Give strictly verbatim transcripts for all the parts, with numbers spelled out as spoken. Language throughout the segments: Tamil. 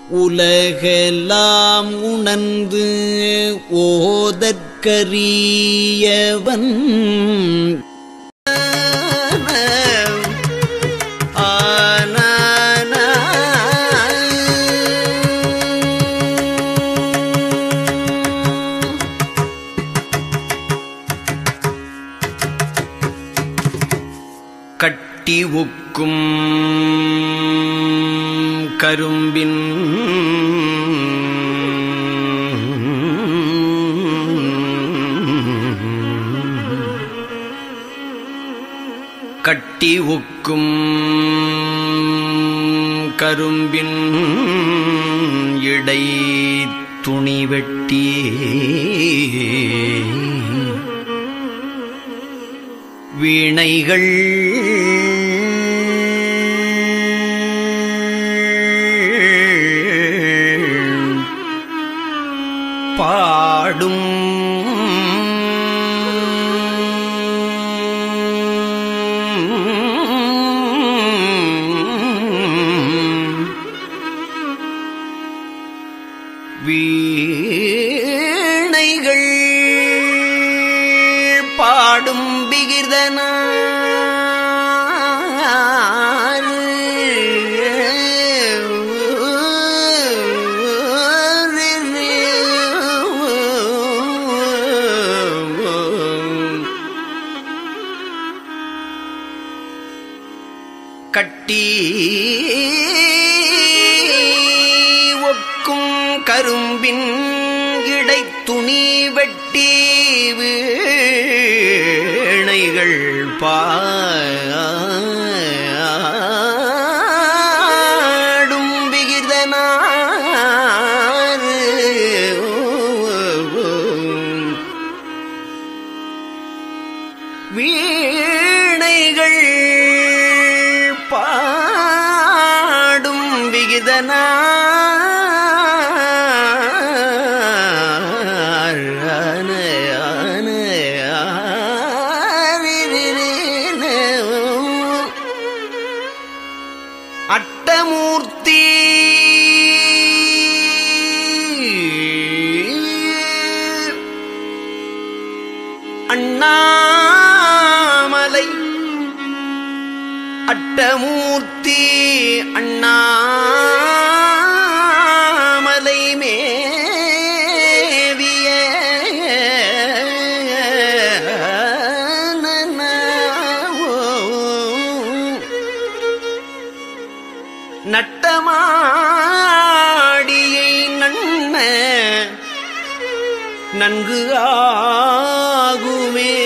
உலகெல்லாம் உணர்ந்து ஓதற்கரியவன் கட்டி ஒக்கும் கரும்பின் கட்டி ஒக்கும் கரும்பின் இடை துணி வெட்டி வீணைகள் பாடும் வீணைகள் பாடும் விகிர்தனா கட்டி ஒக்கும் கரும்பின் இடைத்துணி வெட்டி வீணைகள் பாடும் விகிர்தனார் வீணைகள் பாடும் விகிதனார் அட்டமூர்த்தி அண்ணாமலை அட்டமூர்த்தி அண்ணாமலை மேவிய நட்டமாடியை நன்ன நன்கு ஆகுமே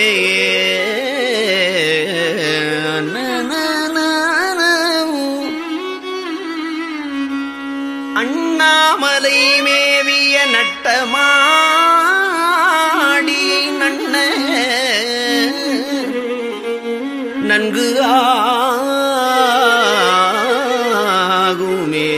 அண்ணாமலை மேவிய நட்டமாடி நன்ன நன்கு ஆகுமே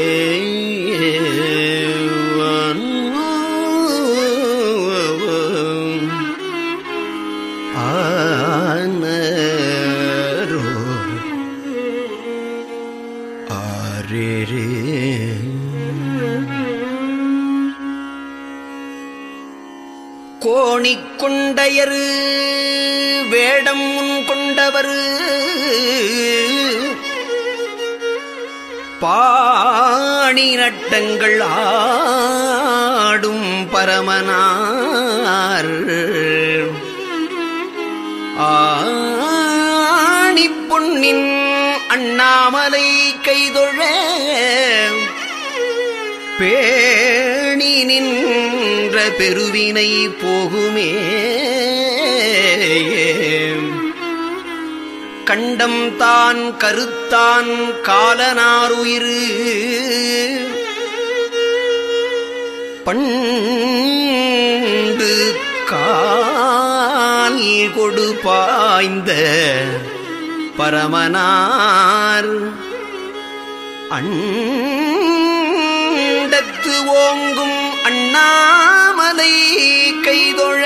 ஆனரோ ஆரே கோணிக்கொண்டையரு வேடம் முன் கொண்டவர் பாணி நட்டங்கள் ஆடும் பரமனார் ஆணி பொன்னின் அண்ணாமலை கைதொழ பேணி நின்ற பெருவினை போகுமே கண்டம் தான் கருத்தான் காலனாருயிரு பண்டு கால் கொடு பாய்ந்த பரமனார் அண்டத்து ஓங்கும் அண்ணாமலை கைதொழ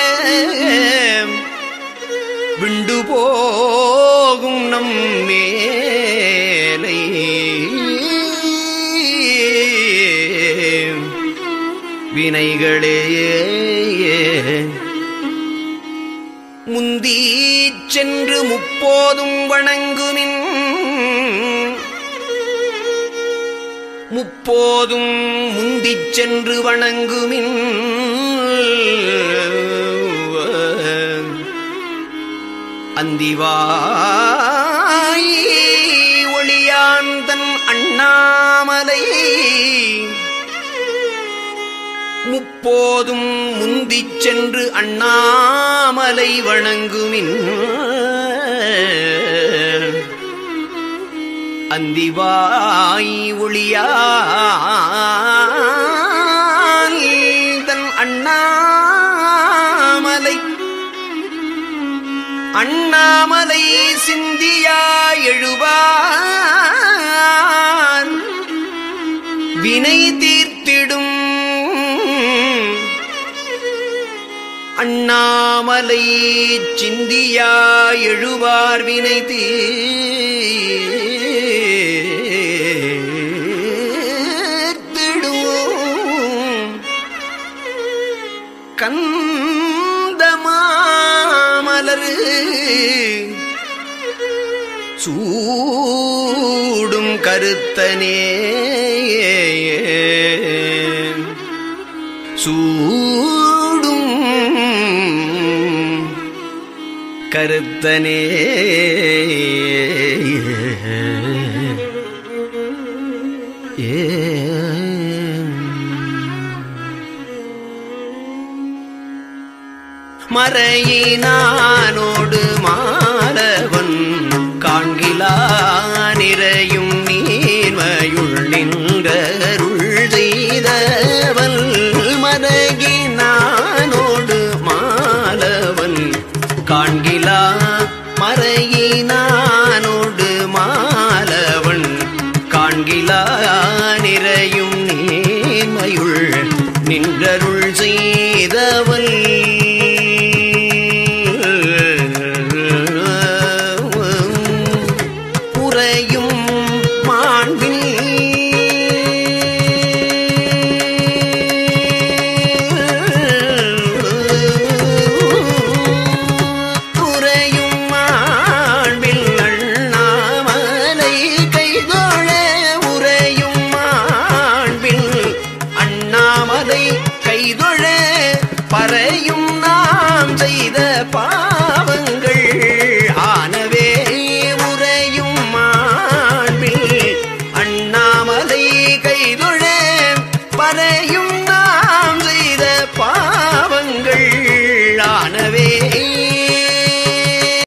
விண்டு போகும் நம் மேலை வினைகளே முந்தி சென்று முப்போதும் வணங்குமின் முப்போதும் முந்திச் சென்று வணங்குமின் அந்திவாய் ஒளியாந்தன் அண்ணாமலை முப்போதும் முந்திச் சென்று அண்ணாமலை வணங்குமின் அந்திவாய் ஒளியாந்தன் அண்ணாமலை அண்ணாமலை சிந்தியா எழுவான் வினை தீர்த்திடும் அண்ணாமலை சிந்தியா எழுவார் வினை தீர்த்திடும் கந்தமாமலர் சூடும் கருத்தனே சூடும் கருத்தனே ஏ மறையினானோடு மாலவன் காண்கிலா நிறையும் நீர்மையுள் நின்றருள் செய்தவன் மறையினானோடு மாலவன் காண்கிலா மறையினானோடு மாலவன் காண்கிலா நிறையும் நீர்மையுள் நின்றருள் செய்தவன் பறையும் நாம் செய்த பாவங்கள் ஆனவே உரையும் மாண்பில் அண்ணாமலை கைதொழ பறையும்